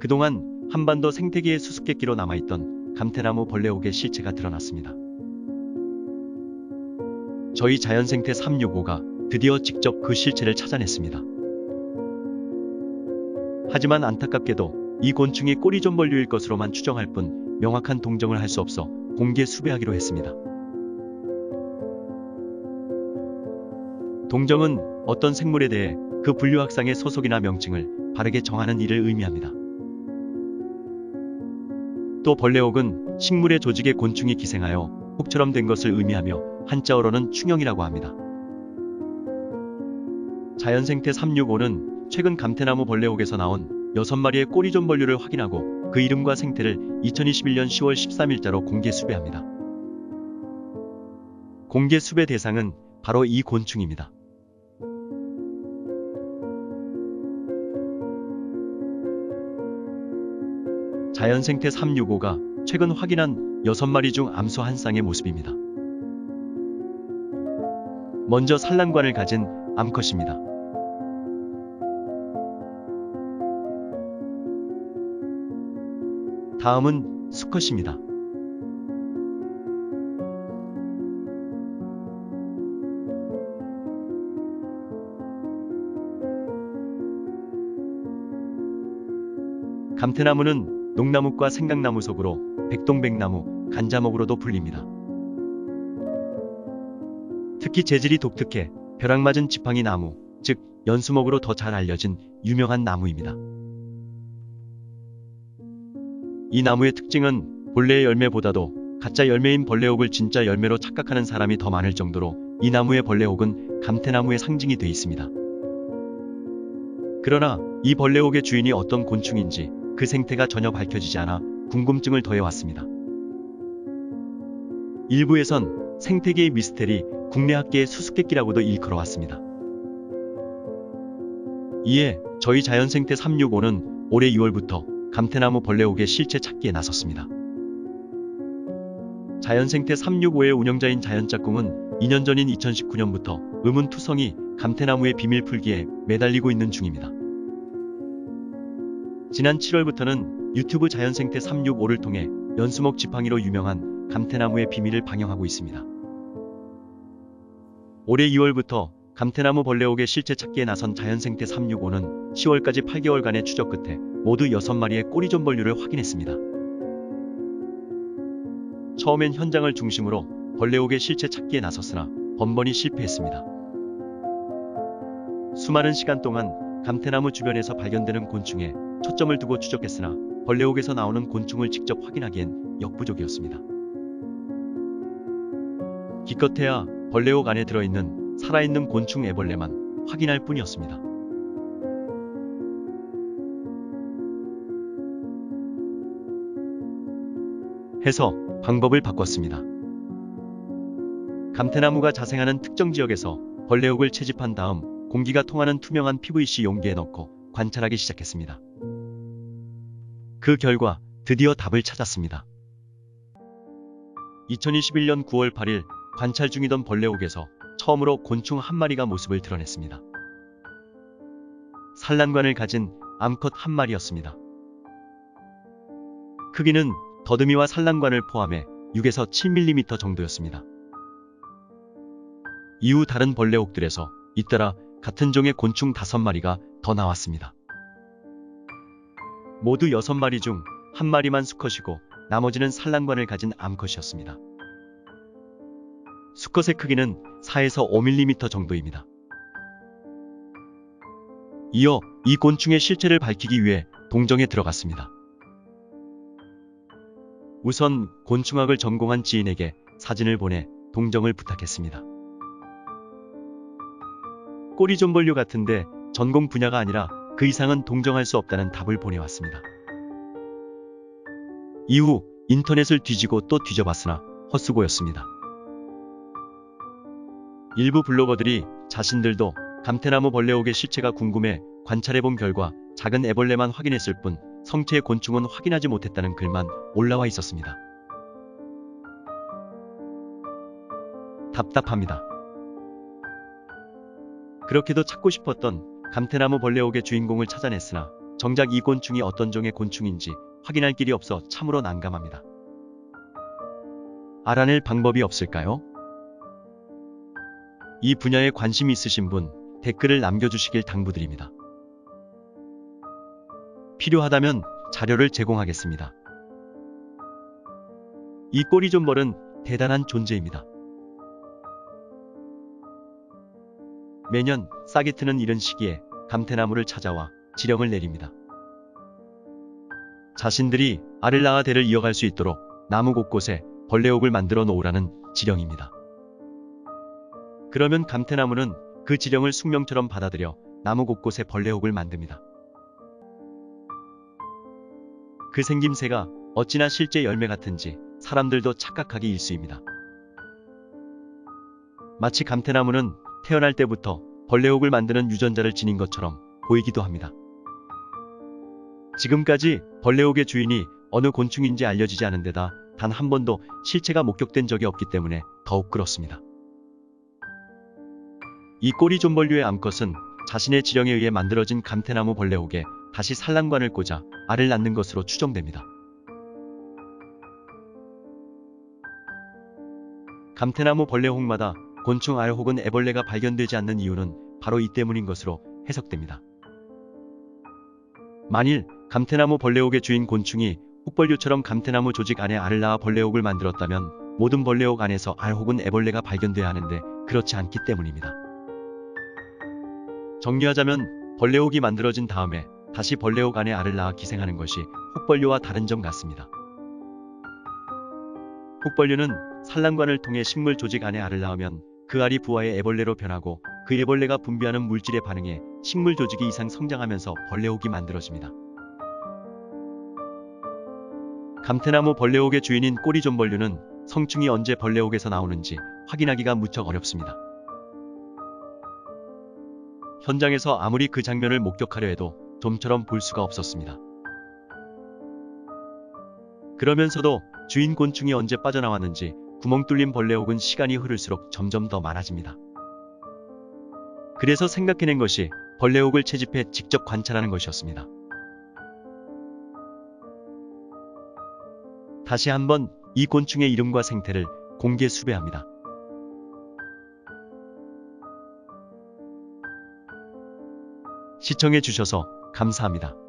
그동안 한반도 생태계의 수수께끼로 남아있던 감태나무 벌레옥의 실체가 드러났습니다. 저희 자연생태 365가 드디어 직접 그 실체를 찾아냈습니다. 하지만 안타깝게도 이 곤충이 꼬리존벌류일 것으로만 추정할 뿐 명확한 동정을 할 수 없어 공개 수배하기로 했습니다. 동정은 어떤 생물에 대해 그 분류학상의 소속이나 명칭을 바르게 정하는 일을 의미합니다. 또 벌레옥은 식물의 조직에 곤충이 기생하여 혹처럼 된 것을 의미하며 한자어로는 충형이라고 합니다. 자연생태 365는 최근 감태나무 벌레옥에서 나온 6마리의 꼬리존벌류를 확인하고 그 이름과 생태를 2021년 10월 13일자로 공개 수배합니다. 공개 수배 대상은 바로 이 곤충입니다. 자연생태 365가 최근 확인한 6마리 중 암소 한 쌍의 모습입니다. 먼저 산란관을 가진 암컷입니다. 다음은 수컷입니다. 감태나무는 농나무과 생강나무 속으로 백동백나무, 간자목으로도 불립니다. 특히 재질이 독특해 벼락맞은 지팡이 나무, 즉 연수목으로 더 잘 알려진 유명한 나무입니다. 이 나무의 특징은 본래의 열매보다도 가짜 열매인 벌레옥을 진짜 열매로 착각하는 사람이 더 많을 정도로 이 나무의 벌레옥은 감태나무의 상징이 돼 있습니다. 그러나 이 벌레옥의 주인이 어떤 곤충인지 그 생태가 전혀 밝혀지지 않아 궁금증을 더해왔습니다. 일부에선 생태계의 미스테리, 국내 학계의 수수께끼라고도 일컬어왔습니다. 이에 저희 자연생태 365는 올해 2월부터 감태나무 벌레옥의 실체 찾기에 나섰습니다. 자연생태 365의 운영자인 자연짝꿍은 2년 전인 2019년부터 의문투성이 감태나무의 비밀 풀기에 매달리고 있는 중입니다. 지난 7월부터는 유튜브 자연생태 365를 통해 연수목 지팡이로 유명한 감태나무의 비밀을 방영하고 있습니다. 올해 2월부터 감태나무 벌레옥의 실체 찾기에 나선 자연생태 365는 10월까지 8개월간의 추적 끝에 모두 6마리의 꼬리존벌류를 확인했습니다. 처음엔 현장을 중심으로 벌레옥의 실체 찾기에 나섰으나 번번이 실패했습니다. 수많은 시간 동안 감태나무 주변에서 발견되는 곤충에 초점을 두고 추적했으나 벌레옥에서 나오는 곤충을 직접 확인하기엔 역부족이었습니다. 기껏해야 벌레옥 안에 들어있는 살아있는 곤충 애벌레만 확인할 뿐이었습니다. 해서 방법을 바꿨습니다. 감태나무가 자생하는 특정 지역에서 벌레옥을 채집한 다음 공기가 통하는 투명한 PVC 용기에 넣고 관찰하기 시작했습니다. 그 결과 드디어 답을 찾았습니다. 2021년 9월 8일 관찰 중이던 벌레옥에서 처음으로 곤충 한 마리가 모습을 드러냈습니다. 산란관을 가진 암컷 한 마리였습니다. 크기는 더듬이와 산란관을 포함해 6에서 7mm 정도였습니다. 이후 다른 벌레옥들에서 잇따라 같은 종의 곤충 5마리가 더 나왔습니다. 모두 6마리 중 1마리만 수컷이고 나머지는 산란관을 가진 암컷이었습니다. 수컷의 크기는 4에서 5mm 정도입니다. 이어 이 곤충의 실체를 밝히기 위해 동정에 들어갔습니다. 우선 곤충학을 전공한 지인에게 사진을 보내 동정을 부탁했습니다. 꼬리존벌류 같은데 전공 분야가 아니라 그 이상은 동정할 수 없다는 답을 보내왔습니다. 이후 인터넷을 뒤지고 또 뒤져봤으나 헛수고였습니다. 일부 블로거들이 자신들도 감태나무 벌레옥의 실체가 궁금해 관찰해본 결과 작은 애벌레만 확인했을 뿐 성체의 곤충은 확인하지 못했다는 글만 올라와 있었습니다. 답답합니다. 그렇게도 찾고 싶었던 감태나무 벌레옥의 주인공을 찾아냈으나 정작 이 곤충이 어떤 종의 곤충인지 확인할 길이 없어 참으로 난감합니다. 알아낼 방법이 없을까요? 이 분야에 관심 있으신 분 댓글을 남겨주시길 당부드립니다. 필요하다면 자료를 제공하겠습니다. 이 꼬리존벌은 대단한 존재입니다. 매년 싹이 트는 이른 시기에 감태나무를 찾아와 지령을 내립니다. 자신들이 알을 낳아 대를 이어갈 수 있도록 나무 곳곳에 벌레옥을 만들어 놓으라는 지령입니다. 그러면 감태나무는 그 지령을 숙명처럼 받아들여 나무 곳곳에 벌레옥을 만듭니다. 그 생김새가 어찌나 실제 열매 같은지 사람들도 착각하기 일쑤입니다. 마치 감태나무는 태어날 때부터 벌레옥을 만드는 유전자를 지닌 것처럼 보이기도 합니다. 지금까지 벌레옥의 주인이 어느 곤충인지 알려지지 않은 데다 단 한 번도 실체가 목격된 적이 없기 때문에 더욱 그렇습니다. 이 꼬리존벌류의 암컷은 자신의 지령에 의해 만들어진 감태나무 벌레옥에 다시 산란관을 꽂아 알을 낳는 것으로 추정됩니다. 감태나무 벌레옥마다 곤충 알 혹은 애벌레가 발견되지 않는 이유는 바로 이 때문인 것으로 해석됩니다. 만일 감태나무 벌레옥의 주인 곤충이 훅벌류처럼 감태나무 조직 안에 알을 낳아 벌레옥을 만들었다면 모든 벌레옥 안에서 알 혹은 애벌레가 발견돼야 하는데 그렇지 않기 때문입니다. 정리하자면 벌레옥이 만들어진 다음에 다시 벌레옥 안에 알을 낳아 기생하는 것이 훅벌류와 다른 점 같습니다. 훅벌류는 산란관을 통해 식물 조직 안에 알을 낳으면 그 알이 부화의 애벌레로 변하고 그 애벌레가 분비하는 물질에 반응해 식물 조직이 이상 성장하면서 벌레옥이 만들어집니다. 감태나무 벌레옥의 주인인 꼬리존벌류는 성충이 언제 벌레옥에서 나오는지 확인하기가 무척 어렵습니다. 현장에서 아무리 그 장면을 목격하려 해도 좀처럼 볼 수가 없었습니다. 그러면서도 주인 곤충이 언제 빠져나왔는지 구멍 뚫린 벌레옥은 시간이 흐를수록 점점 더 많아집니다. 그래서 생각해낸 것이 벌레옥을 채집해 직접 관찰하는 것이었습니다. 다시 한번 이 곤충의 이름과 생태를 공개 수배합니다. 시청해 주셔서 감사합니다.